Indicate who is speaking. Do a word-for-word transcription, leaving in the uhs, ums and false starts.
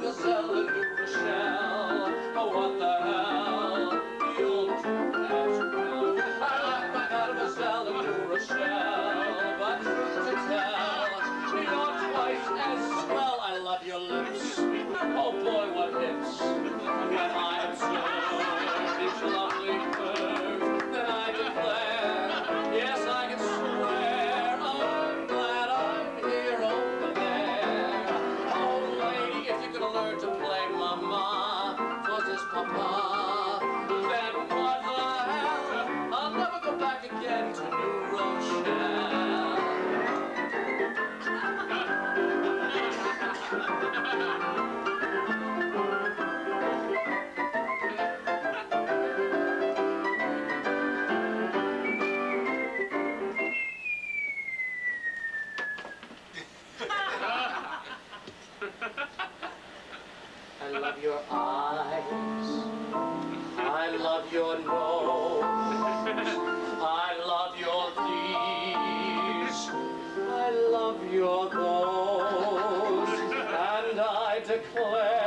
Speaker 1: Mademoiselle in New Rochelle. Oh, what the hell? You'll do as well. I like my Mademoiselle in New Rochelle, but truth to tell, you're twice as swell. I love your lips. Oh boy, what hips. When I observe each lovely curve, then I declare, yes, I can swear, I'm glad I'm here over there. Oh, lady, if you could learn to play mama for this papa, then what the hell? I'll never go back again to New Rochelle. I love your eyes, I love your nose, I love your these, I love your those, and I declare